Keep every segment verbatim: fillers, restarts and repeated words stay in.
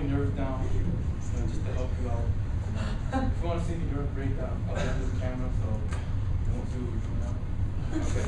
your nerves down, you know, just to help you out. You know. If you want to see me nerve breakdown, I'll have the camera, so don't do it, you know. Okay.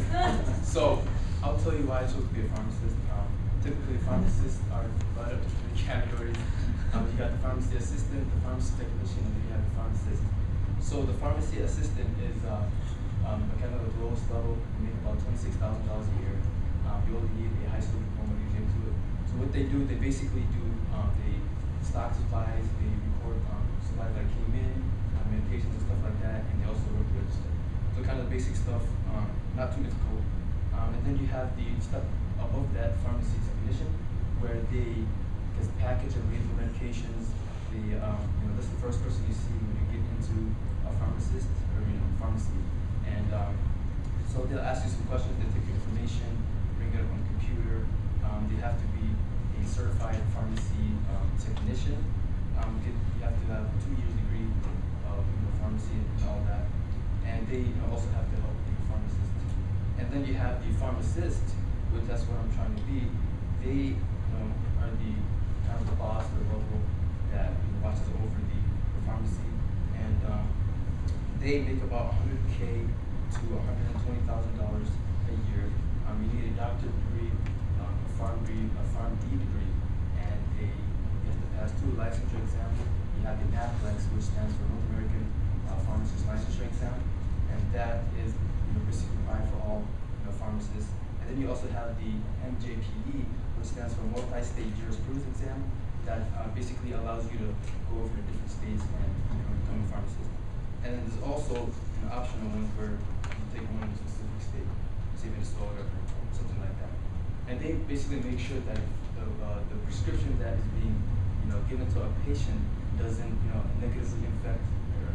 So I'll tell you why I chose to be a pharmacist. Um, typically, pharmacists are divided into three categories. Um, you got the pharmacy assistant, the pharmacy technician, and then you have the pharmacist. So the pharmacy assistant is uh, um, kind of the lowest level. You make about twenty-six thousand dollars a year. Um, you only need a high school diploma to get into it. So what they do, they basically do um, they stock supplies, they record um, supplies that came in, uh, medications and stuff like that, and they also work register. So kind of basic stuff, um, not too difficult. Um, and then you have the step above that, pharmacy technician, where they just package and label medications. The um, you know, that's the first person you see when you get into a pharmacist or you know pharmacy. And um, so they'll ask you some questions, they take your information, bring it up on the computer. Um, they have to be a certified pharmacy um, technician. Um, get, you have to have a two years degree of you know, pharmacy and all that. And they you know, also have to help the pharmacist. And then you have the pharmacist, which that's what I'm trying to be. They you know, are the kind of the boss or the local that you know, watches over the, the pharmacy. And um, they make about one hundred K to one hundred twenty thousand dollars a year. Um, you need a doctorate degree, um, a pharm degree, a pharm D degree, and a you have to pass two licensure exams. You have the NAPLEX, which stands for North American uh, Pharmacist Licensure Exam, and that is you know, basically required for all you know, pharmacists. And then you also have the M J P E, which stands for Multi-State Jurisprudence Exam, that uh, basically allows you to go over to different states and you know, become a pharmacist. And then there's also an optional ones where you take one in a specific state, say Minnesota or something like that. And they basically make sure that the, uh, the prescription that is being you know, given to a patient doesn't you know, negatively affect or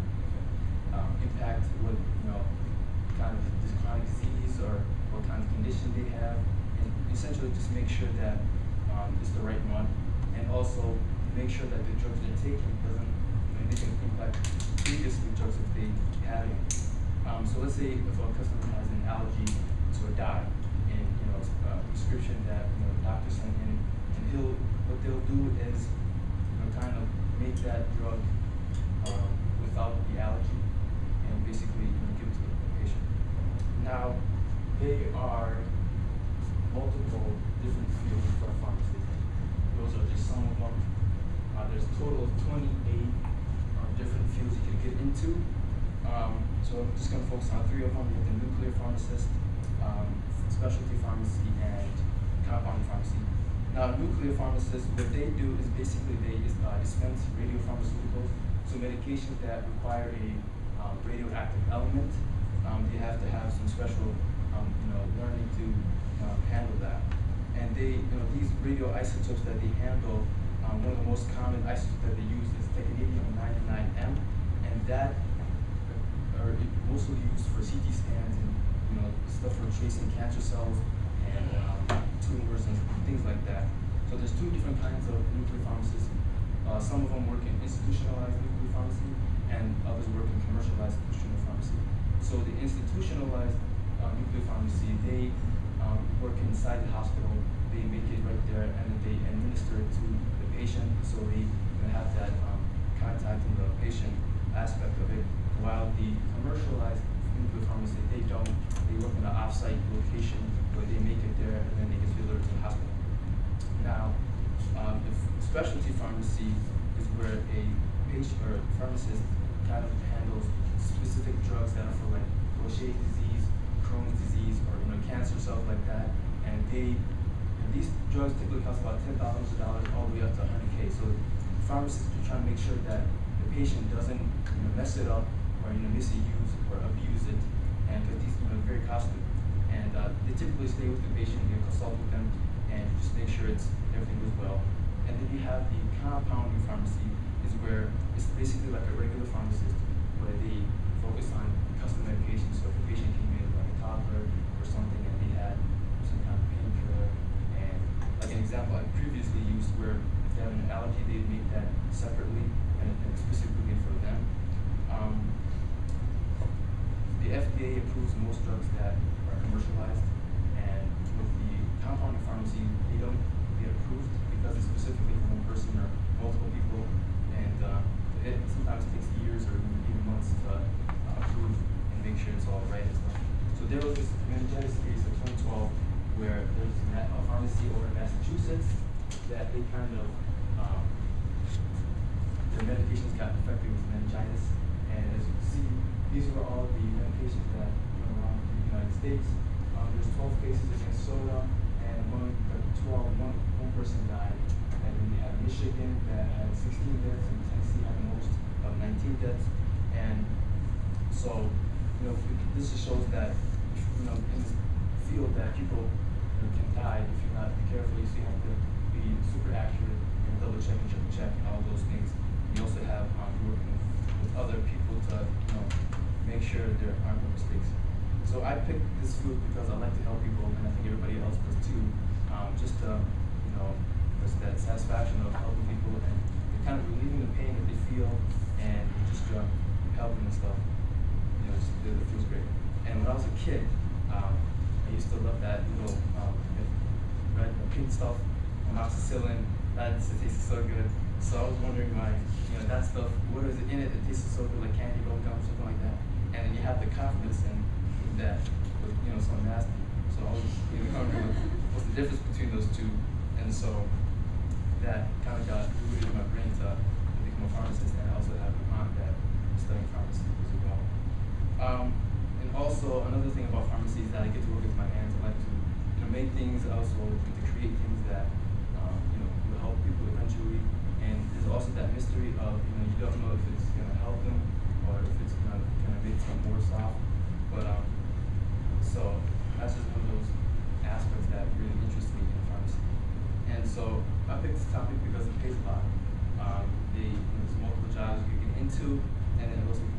um, impact what you know, kind of this chronic disease or what kind of condition they have. And essentially just make sure that um, it's the right one. And also make sure that the drugs they're taking doesn't you know, negatively impact previous drugs if they have it. Um, so let's say if a customer has an allergy to a dye, and you know it's a prescription that you know the doctor sent in, and he'll what they'll do is you know kind of make that drug um, without the allergy, and basically you know give it to the patient. Now there are multiple different fields for pharmacists. Those are just some of them. Uh, there's a total of twenty-eight uh, different fields you can get into. Um, so I'm just going to focus on three of them. You have the nuclear pharmacist, um, specialty pharmacy, and compounding pharmacy. Now, nuclear pharmacists, what they do is basically they uh, dispense radiopharmaceuticals, so medications that require a um, radioactive element. Um, they have to have some special, um, you know, learning to uh, handle that. And they, you know, these radioisotopes that they handle, um, one of the most common isotopes that they use is technetium ninety-nine M, and that are mostly used for C T scans and you know stuff for tracing cancer cells and um, tumors and things like that. So there's two different kinds of nuclear pharmacists. Uh, some of them work in institutionalized nuclear pharmacy, and others work in commercialized institutional pharmacy. So the institutionalized uh, nuclear pharmacy, they um, work inside the hospital. They make it right there, and then they administer it to the patient. So they you know, have that um, contact from the patient aspect of it. While the commercialized nuclear pharmacy, they don't. They work in an off-site location where they make it there and then they get delivered to the hospital. Now, um, if specialty pharmacy is where a patient or a pharmacist kind of handles specific drugs that are for like Gaucher disease, Crohn's disease, or you know cancer cells like that, and they and these drugs typically cost about ten thousand dollars all the way up to one hundred K. So pharmacists are trying to make sure that the patient doesn't you know, mess it up or you know misuse or abuse it, and because these you know very costly, and uh, they typically stay with the patient, they consult with them, and just make sure it's everything goes well. And then you have the compounding pharmacy, is where it's basically like a regular pharmacist, where they focus on custom medications. So if a patient came in like a toddler or something, and they had some kind of painkiller, and like an example I previously used, where if they have an allergy, they'd make that separately and, and specifically for them. Um, The F D A approves most drugs that are commercialized, and with the compounding pharmacy, they don't get approved because it's specifically for one person or multiple people. there was this meningitis case in twenty twelve where there was a a pharmacy over in Massachusetts that they kind of, um, their medications got infected with meningitis. And as you can see, these were all the medications that went around the United States. Um, there's twelve cases in Minnesota, and among the twelve, one, one person died. And then we had Michigan that had sixteen deaths, and Tennessee had the most of nineteen deaths. And so, you know, this just shows that, you know, in this field that people, you know, can die if you're not careful. You see, you have to be super accurate and double check and triple check and all those things. You also have um, working with other people to, you know, make sure there aren't no mistakes. So I picked this field because I like to help people, and I think everybody else does too. Um, just to, you know, there's that satisfaction of helping people and kind of relieving the pain that they feel, and just uh, helping and stuff. You know, just, it feels great. And when I was a kid, um, I used to love that little um, red and pink stuff, amoxicillin. That just tasted so good. So I was wondering, like, you know, that stuff, what is it in it that tastes so good, like candy, roll gum, something like that. And then you have the confidence in that, with, you know, so nasty. So I was, you know, wondering what's the difference between those two. And so that kind of got rooted in my brain to become a pharmacist, and I also have a aunt that is studying pharmacy as well. Um, and also another thing about pharmacy is that I get to work with my hands. I like to, you know, make things, also to create things that, um, you know, will help people eventually. And there's also that mystery of, you know, you don't know if it's gonna help them or if it's gonna kind of make them worse off. But um, so that's just one of those aspects that really interest me in pharmacy. And so I picked this topic because it pays a lot. Um, the, you know, there's multiple jobs you get into, and then it also